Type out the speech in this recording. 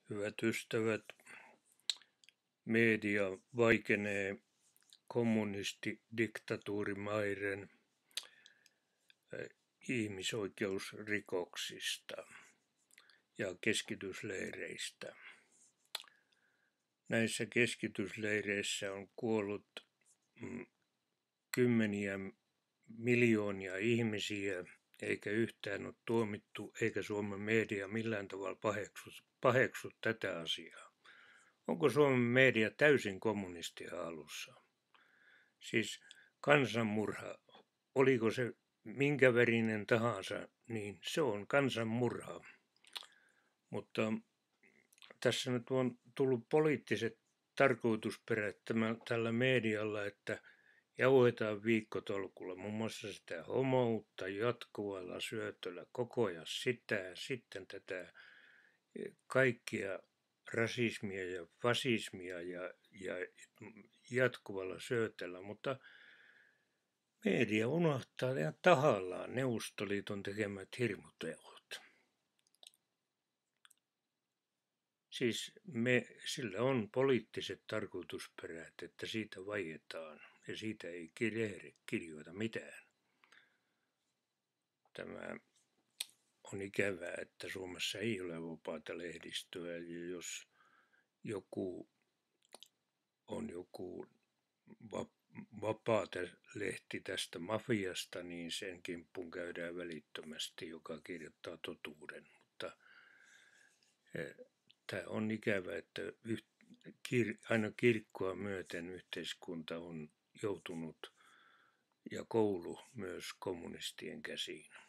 Hyvät ystävät, media vaikenee kommunistidiktatuurimaiden ihmisoikeusrikoksista ja keskitysleireistä. Näissä keskitysleireissä on kuollut kymmeniä miljoonia ihmisiä, eikä yhtään ole tuomittu, eikä Suomen media millään tavalla paheksu tätä asiaa. Onko Suomen media täysin kommunistia alussa? Siis kansanmurha, oliko se minkä värinen tahansa, niin se on kansanmurha. Mutta tässä nyt on tullut poliittiset tarkoitusperät tällä medialla, että jauhetaan viikkotolkulla muun muassa sitä homoutta jatkuvalla syötöllä, koko ajan sitä, sitten tätä kaikkia rasismia ja fasismia ja jatkuvalla syötellä, mutta media unohtaa ja tahallaan Neuvostoliiton tekemät hirmuteot. Siis sillä on poliittiset tarkoitusperät, että siitä vaietaan ja siitä ei kirjoita mitään. Tämä on ikävää, että Suomessa ei ole vapaata lehdistöä, ja jos joku vapaata lehti tästä mafiasta, niin sen kimppuun käydään välittömästi, joka kirjoittaa totuuden. Mutta tämä on ikävää, että aina kirkkoa myöten yhteiskunta on joutunut ja koulu myös kommunistien käsiin.